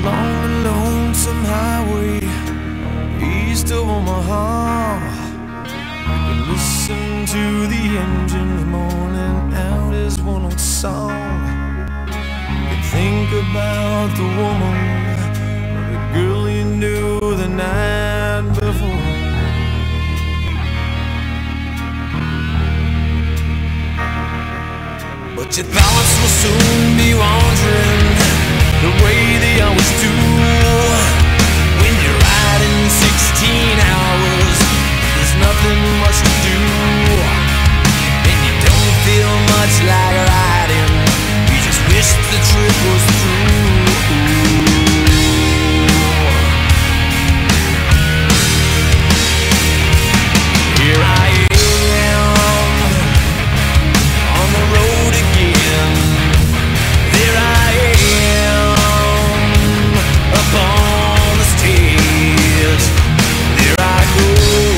along the lonesome highway east of Omaha. You can listen to the engines moaning out his one old song. You can think about the woman or the girl you knew the night before. But your thoughts will soon be wandering the way they always do. When you're riding 16 hours, there's nothing much to do, and you don't feel much like riding. You just wish the trip was through. Here I am on the road again. There I am up on the stage. There I go,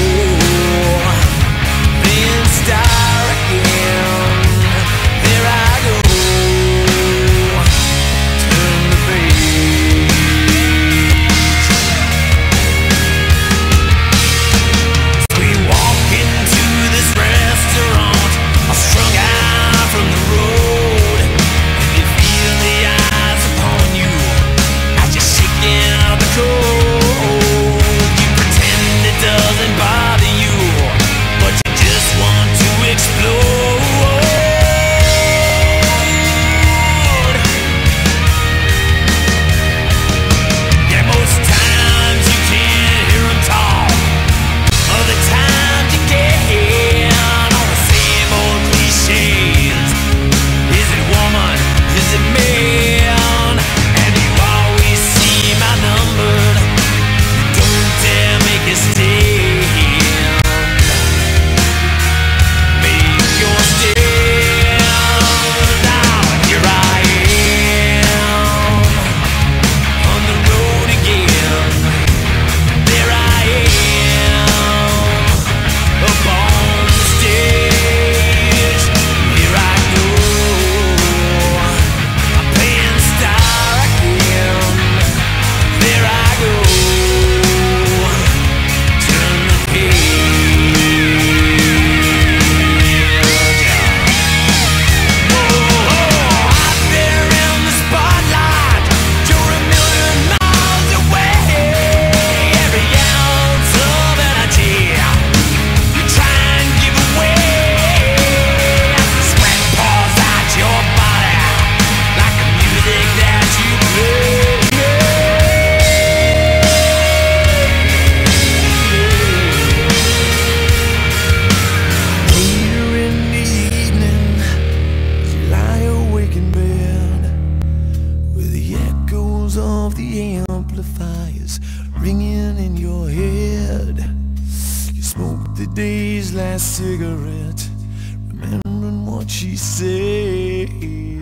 being star again. There I go, turn the page. As we walk into this restaurant, all strung out from the road, and you feel the eyes upon you as you're shaking out the cold. You pretend it doesn't bother you, but you just want to explode. Yeah, most times you can't hear them talk. Other times you can, all the same old cliches. Is it woman? Is it man? And you always seem outnumbered. Don't dare make a stand. Make your stand. Now here I am on the road again. There I am up on the stage. Here I go, I'm playing star again. There I go, turn the page. Whoa, out there in the spotlight, you're a million miles away. Every ounce of energy you try and give away as the sweat pours out your body like the music that you play. Later in the evening, as you lie awake in bed, with the echoes of the amplifiers ringing in your head, you smoke the day's last cigarette, remembering what she said.